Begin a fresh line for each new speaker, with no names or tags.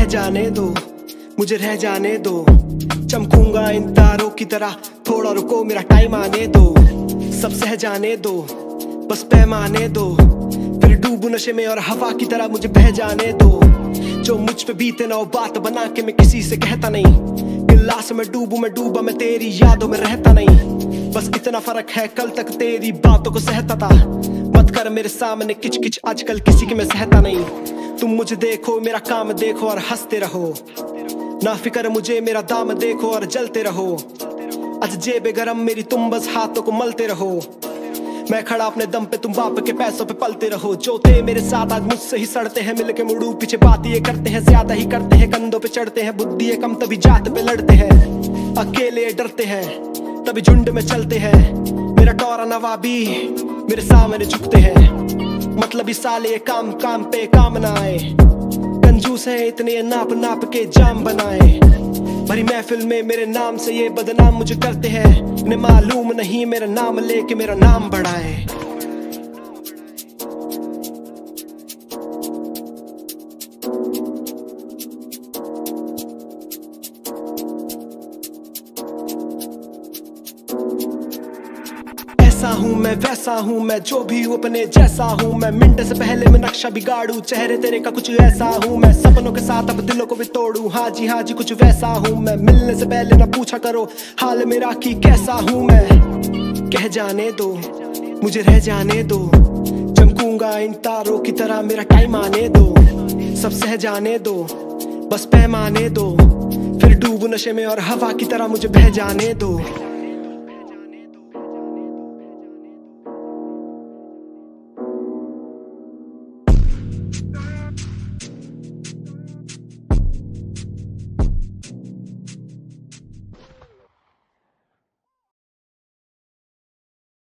जाने दो, मुझे रह जाने दो, चमकूंगा इन तारों की तरह, थोड़ा रुको मेरा टाइम आने दो, सब सह जाने दो, बस पैमाने दो, फिर डूबू नशे में और हवा की तरह मुझे बह जाने दो, जो मुझ पे बीते ना वो बात बना के मैं किसी से कहता नहीं, गिलास में डूबा मैं तेरी यादों में रहता नहीं, बस इतना फर्क है कल तक तेरी बातों को सहता था, मत कर मेरे सामने किच किच आजकल किसी की मैं सहता नहीं, तुम मुझे देखो मेरा काम देखो और हंसते रहो, ना फिकर मुझे मेरा दाम देखो और जलते रहो, आज जेबे गरम मेरी तुम बस हाथों को मलते रहो, मैं खड़ा अपने दम पे तुम बाप के पैसों पे पलते रहो, जो थे मेरे साथ आज मुझसे ही सड़ते हैं, मिलके मुड़ू पीछे बात ये करते हैं, ज्यादा ही करते हैं, कंधों पे चढ़ते हैं, बुद्धि है कम तभी जात पे लड़ते हैं, अकेले डरते हैं तभी झुंड में चलते हैं, मेरा टोरा नवाबी मेरे सामने झुकते हैं, मतलब इस साले काम काम पे काम ना आए, कंजूस है इतने नाप नाप के जाम बनाए, भरी महफिल में मेरे नाम से ये बदनाम मुझे करते हैं, इन्हें मालूम नहीं मेरा नाम लेके मेरा नाम बढ़ाए। ऐसा हूँ मैं वैसा हूँ मैं, जो भी हूँ अपने जैसा हूँ मैं, मिनट से पहले मैं नक्शा बिगाड़ू, चेहरे तेरे का कुछ ऐसा हूँ मैं, सपनों के साथ अब दिलों को भी तोड़ू, हाँ जी कुछ वैसा हूँ मैं, मिलने से पहले ना पूछा करो हाल मेरा कि कैसा हूँ मैं, कह जाने दो मुझे रह जाने दो, चमकूंगा इन तारों की तरह मेरा टाइम आने दो, सब सह जाने दो, बस पैमाने दो, फिर डूबू नशे में और हवा की तरह मुझे बह जाने दो।